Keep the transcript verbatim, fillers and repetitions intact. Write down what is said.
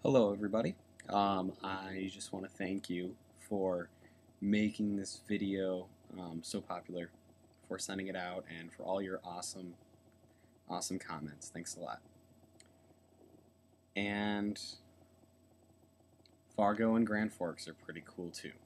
Hello everybody. Um, I just want to thank you for making this video um, so popular, for sending it out, and for all your awesome, awesome comments. Thanks a lot. And Fargo and Grand Forks are pretty cool too.